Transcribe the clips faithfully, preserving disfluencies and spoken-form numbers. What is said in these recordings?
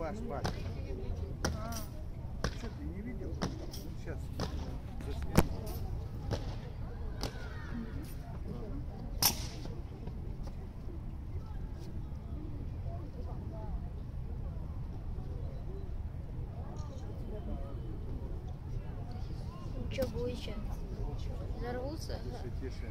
ваш батя. Что, ты не видел? Сейчас засветим. Что будет сейчас? Взорвутся? Тише, тише.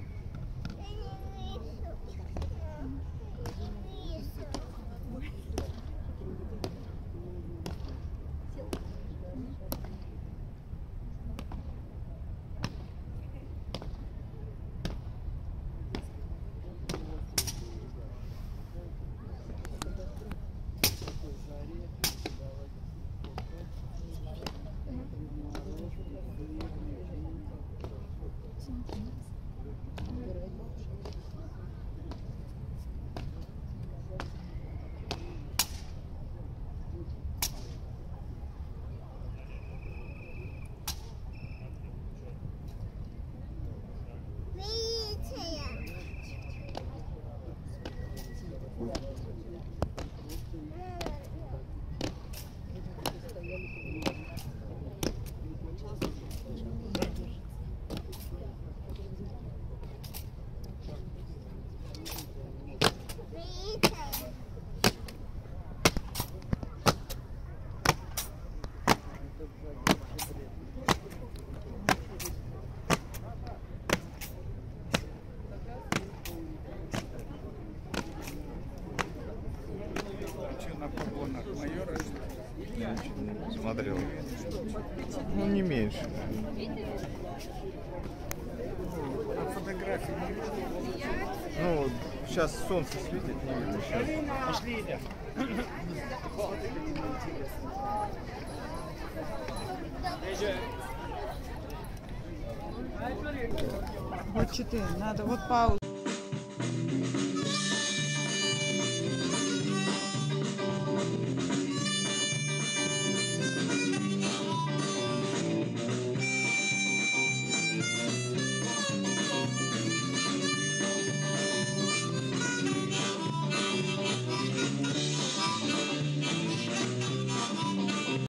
Смотрел. Ну, не меньше. А фотографии не видно? Ну, сейчас солнце светит, не видно сейчас. Пошли, Илья. Вот четыре. Надо вот паузу.